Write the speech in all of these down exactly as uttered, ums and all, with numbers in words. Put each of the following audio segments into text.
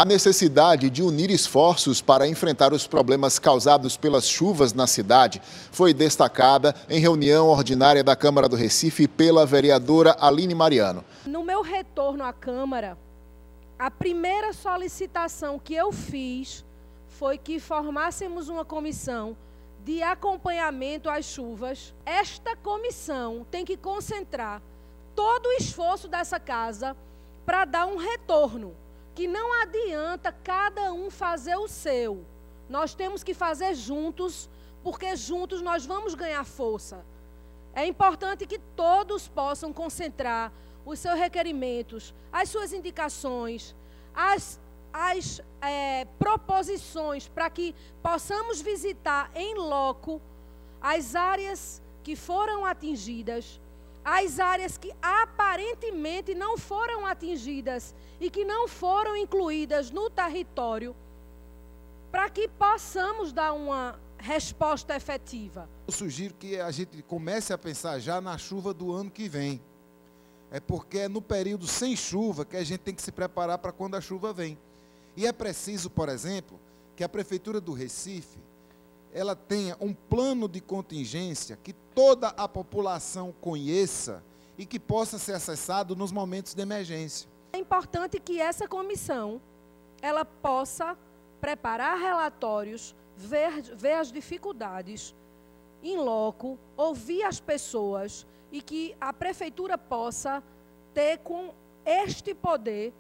A necessidade de unir esforços para enfrentar os problemas causados pelas chuvas na cidade foi destacada em reunião ordinária da Câmara do Recife pela vereadora Aline Mariano. No meu retorno à Câmara, a primeira solicitação que eu fiz foi que formássemos uma comissão de acompanhamento às chuvas. Esta comissão tem que concentrar todo o esforço dessa casa para dar um retorno, que não adianta cada um fazer o seu. Nós temos que fazer juntos, porque juntos nós vamos ganhar força. É importante que todos possam concentrar os seus requerimentos, as suas indicações, as, as é, proposições para que possamos visitar em loco as áreas que foram atingidas, as áreas que aparentemente não foram atingidas e que não foram incluídas no território, para que possamos dar uma resposta efetiva. Eu sugiro que a gente comece a pensar já na chuva do ano que vem. É porque é no período sem chuva que a gente tem que se preparar para quando a chuva vem. E é preciso, por exemplo, que a Prefeitura do Recife ela tenha um plano de contingência que toda a população conheça e que possa ser acessado nos momentos de emergência. É importante que essa comissão ela possa preparar relatórios, ver, ver as dificuldades em loco, ouvir as pessoas e que a Prefeitura possa ter com este poder,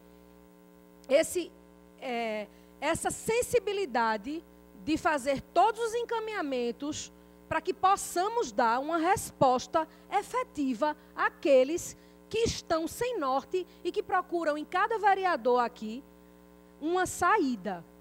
esse, é, essa sensibilidade de fazer todos os encaminhamentos para que possamos dar uma resposta efetiva àqueles que estão sem norte e que procuram em cada vereador aqui uma saída.